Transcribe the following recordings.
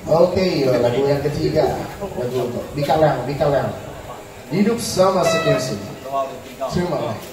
Oke, lagu yang ketiga, lagu Bikalang, hidup sama sequensi. Terima kasih.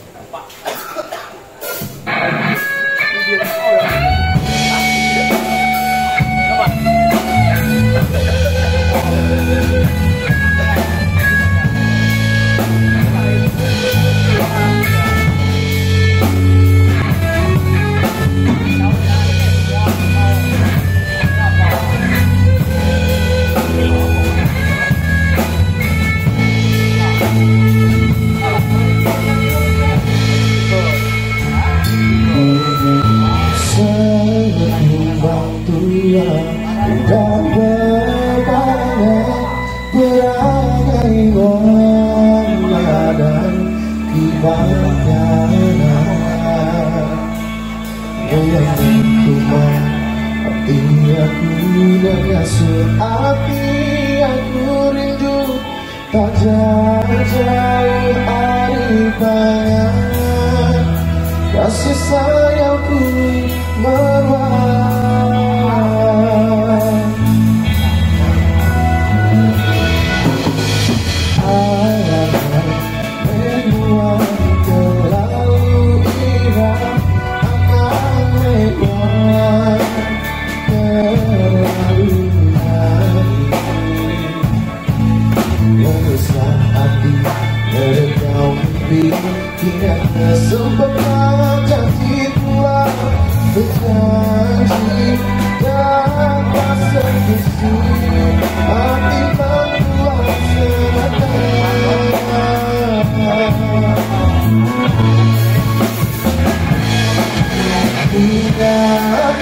Hati aku rindu tak jauh-jauh hari banyak kasih sayangku merawat alam membuat terlalu indah akan membuat tidak sempat janji pula berjanji dapat sevisi hati membuat tidak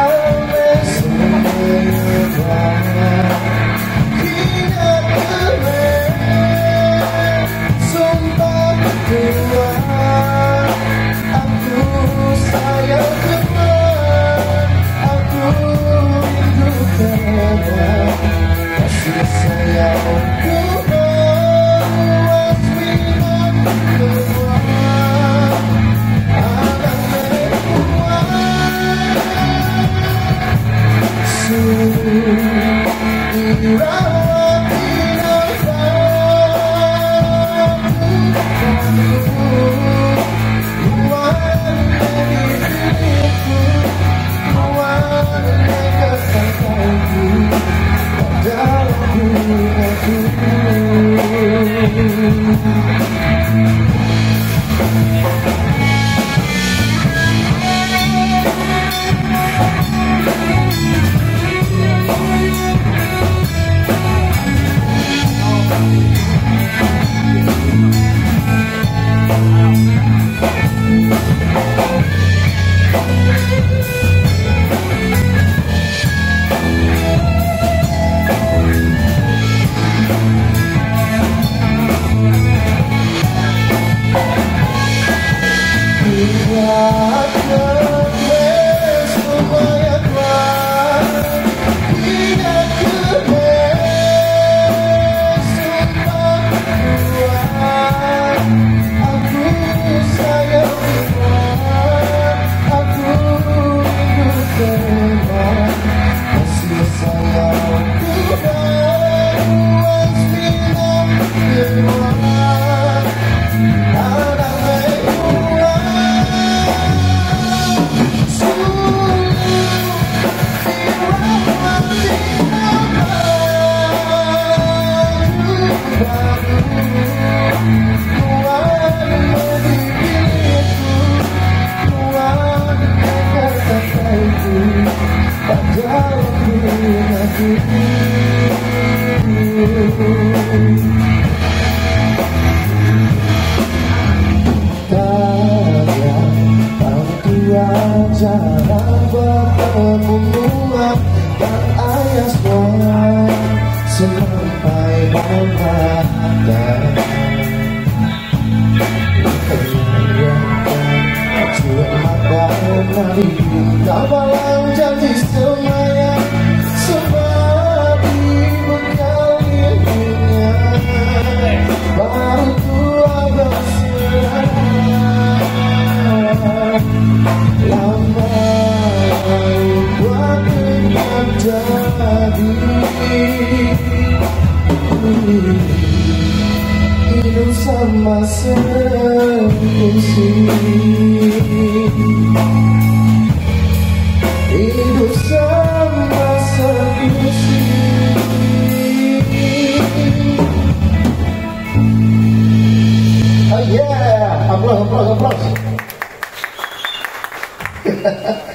jarang bertemu dan ayah semua sampai memandang acuan mata mari kawalan janji semuanya sebab bekal ilmunya baru tua berserah lama buat menjadi Hidup sama sekursi, hidup sama sekursi. Oh yeah, applause, applause, applause.